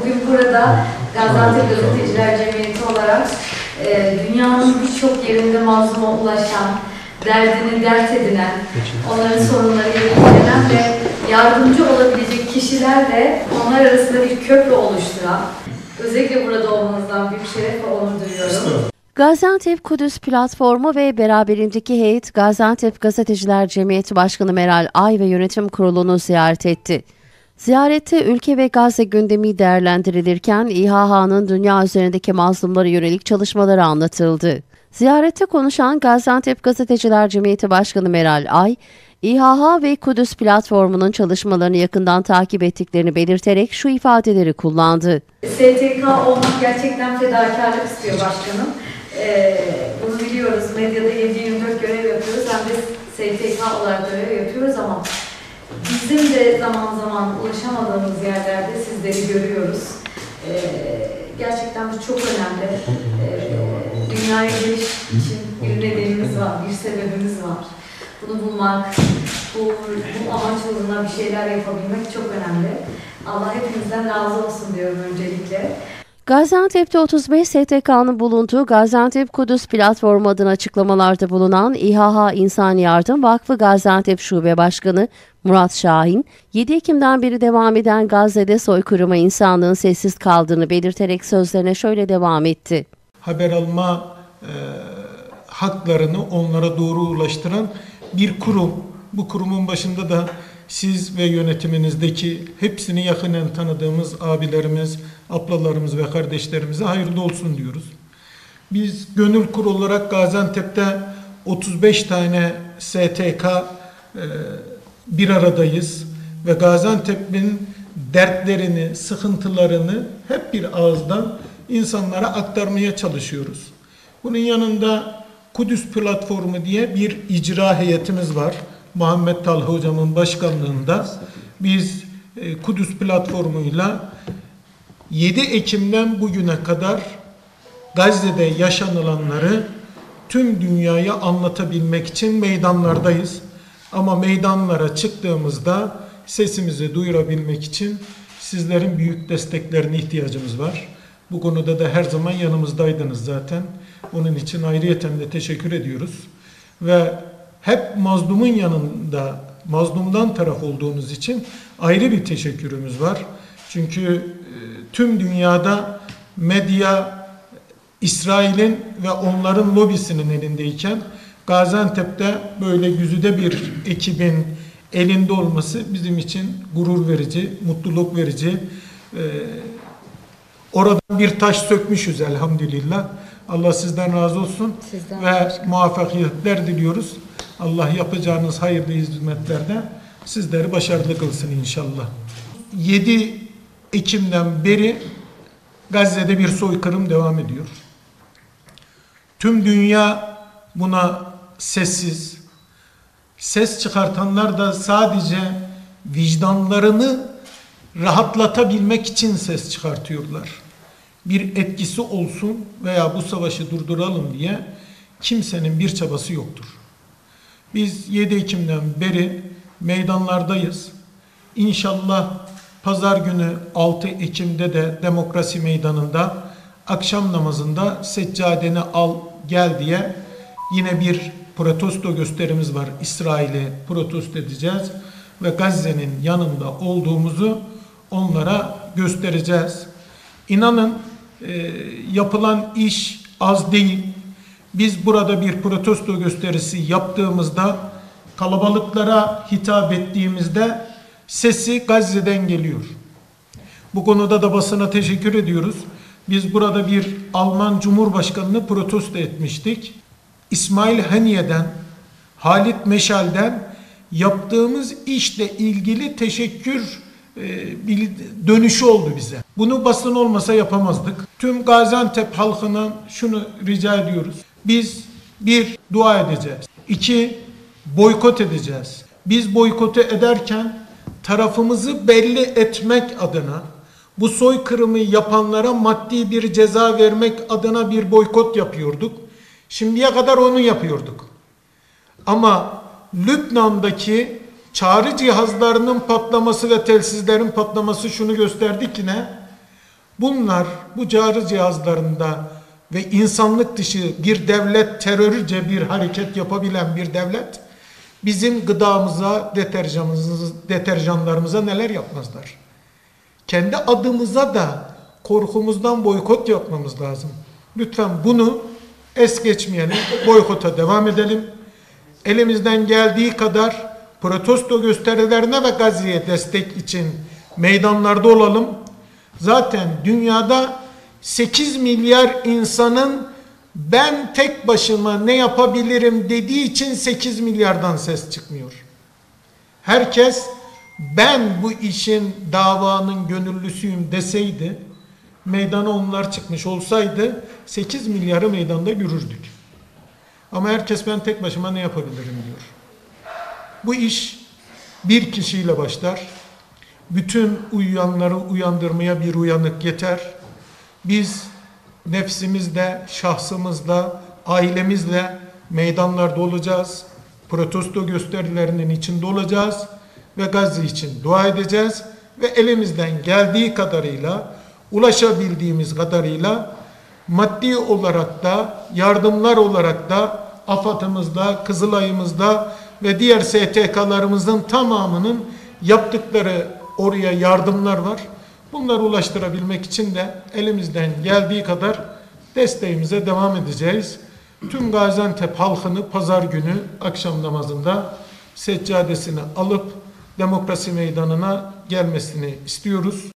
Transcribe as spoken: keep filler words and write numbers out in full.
Bugün burada Gaziantep Gazeteciler Cemiyeti olarak e, dünyanın birçok yerinde mazluma ulaşan, derdini dert edinen, onların sorunlarıyla ilgilenen ve yardımcı olabilecek kişilerle onlar arasında bir köprü oluşturan, özellikle burada olmanızdan büyük şeref ve onur duyuyorum. Gaziantep Kudüs Platformu ve beraberindeki heyet Gaziantep Gazeteciler Cemiyeti Başkanı Meral Ay ve Yönetim Kurulu'nu ziyaret etti. Ziyarette ülke ve Gazze gündemi değerlendirilirken İHH'nın dünya üzerindeki mazlumlara yönelik çalışmaları anlatıldı. Ziyarette konuşan Gaziantep Gazeteciler Cemiyeti Başkanı Meral Ay, İHH ve Kudüs Platformu'nun çalışmalarını yakından takip ettiklerini belirterek şu ifadeleri kullandı. S T K olmak gerçekten fedakarlık istiyor başkanım. Ee, bunu biliyoruz. Medyada yedi yirmi dört görev yapıyoruz. Hem de S T K olarak görev yapıyoruz ama bizim de zaman zaman ulaşamadığımız yerlerde sizleri görüyoruz. Ee, gerçekten bu çok önemli. Ee, dünyaya geliş için bir nedenimiz var, bir sebebimiz var. Bunu bulmak, bu, bu amaç uğruna bir şeyler yapabilmek çok önemli. Allah hepinizden razı olsun diyorum öncelikle. Gaziantep'te otuz beş S T K'nın bulunduğu Gaziantep Kudüs Platformu adına açıklamalarda bulunan İHH İnsani Yardım Vakfı Gaziantep Şube Başkanı Murat Şahin, yedi Ekim'den beri devam eden Gazze'de soykırıma insanlığın sessiz kaldığını belirterek sözlerine şöyle devam etti. Haber alma e, haklarını onlara doğru ulaştıran bir kurum. Bu kurumun başında da siz ve yönetiminizdeki hepsini yakinen tanıdığımız abilerimiz, ablalarımız ve kardeşlerimize hayırlı olsun diyoruz. Biz gönül kur olarak Gaziantep'te otuz beş tane S T K e, bir aradayız ve Gaziantep'in dertlerini, sıkıntılarını hep bir ağızdan insanlara aktarmaya çalışıyoruz. Bunun yanında Kudüs Platformu diye bir icra heyetimiz var. Muhammed Talha Hocam'ın başkanlığında biz e, Kudüs Platformu'yla yedi Ekim'den bugüne kadar Gazze'de yaşanılanları tüm dünyaya anlatabilmek için meydanlardayız. Ama meydanlara çıktığımızda sesimizi duyurabilmek için sizlerin büyük desteklerine ihtiyacımız var. Bu konuda da her zaman yanımızdaydınız zaten. Onun için ayrıyeten de teşekkür ediyoruz. Ve hep mazlumun yanında, mazlumdan taraf olduğunuz için ayrı bir teşekkürümüz var. Çünkü e, tüm dünyada medya İsrail'in ve onların lobisinin elindeyken Gaziantep'te böyle güzide bir ekibin elinde olması bizim için gurur verici, mutluluk verici. E, oradan bir taş sökmüşüz elhamdülillah. Allah sizden razı olsun sizden ve başka muvaffakiyetler diliyoruz. Allah yapacağınız hayırlı hizmetlerde sizleri başarılı kılsın inşallah. yedi Ekim'den beri Gazze'de bir soykırım devam ediyor. Tüm dünya buna sessiz. Ses çıkartanlar da sadece vicdanlarını rahatlatabilmek için ses çıkartıyorlar. Bir etkisi olsun veya bu savaşı durduralım diye kimsenin bir çabası yoktur. Biz yedi Ekim'den beri meydanlardayız. İnşallah pazar günü altı Ekim'de de Demokrasi Meydanı'nda akşam namazında seccadeni al gel diye yine bir protesto gösterimiz var. İsrail'i protesto edeceğiz ve Gazze'nin yanında olduğumuzu onlara göstereceğiz. İnanın e, yapılan iş az değil. Biz burada bir protesto gösterisi yaptığımızda, kalabalıklara hitap ettiğimizde sesi Gazze'den geliyor. Bu konuda da basına teşekkür ediyoruz. Biz burada bir Alman Cumhurbaşkanı'nı protesto etmiştik. İsmail Haniye'den, Halit Meşal'den yaptığımız işle ilgili teşekkür bir dönüşü oldu bize. Bunu basın olmasa yapamazdık. Tüm Gaziantep halkına şunu rica ediyoruz. Biz bir, dua edeceğiz. İki, boykot edeceğiz. Biz boykotu ederken tarafımızı belli etmek adına, bu soykırımı yapanlara maddi bir ceza vermek adına bir boykot yapıyorduk. Şimdiye kadar onu yapıyorduk. Ama Lübnan'daki çağrı cihazlarının patlaması ve telsizlerin patlaması şunu gösterdi ki ne? Bunlar bu çağrı cihazlarında ve insanlık dışı bir devlet, terörce bir hareket yapabilen bir devlet, bizim gıdamıza, deterjanımıza, deterjanlarımıza neler yapmazlar? Kendi adımıza da korkumuzdan boykot yapmamız lazım. Lütfen bunu es geçmeyelim, boykota devam edelim. Elimizden geldiği kadar protesto gösterilerine ve Gazze'ye destek için meydanlarda olalım. Zaten dünyada sekiz milyar insanın ben tek başıma ne yapabilirim dediği için sekiz milyardan ses çıkmıyor. Herkes ben bu işin, davanın gönüllüsüyüm deseydi, meydana onlar çıkmış olsaydı sekiz milyarı meydanda görürdük. Ama herkes ben tek başıma ne yapabilirim diyor. Bu iş bir kişiyle başlar. Bütün uyuyanları uyandırmaya bir uyanık yeter. Biz nefsimizle, şahsımızla, ailemizle meydanlarda olacağız. Protesto gösterilerinin içinde olacağız ve Gazze için dua edeceğiz ve elimizden geldiği kadarıyla, ulaşabildiğimiz kadarıyla maddi olarak da, yardımlar olarak da AFAD'ımızda, Kızılay'ımızda ve diğer S T K'larımızın tamamının yaptıkları oraya yardımlar var. Bunları ulaştırabilmek için de elimizden geldiği kadar desteğimize devam edeceğiz. Tüm Gaziantep halkını pazar günü akşam namazında seccadesini alıp demokrasi meydanına gelmesini istiyoruz.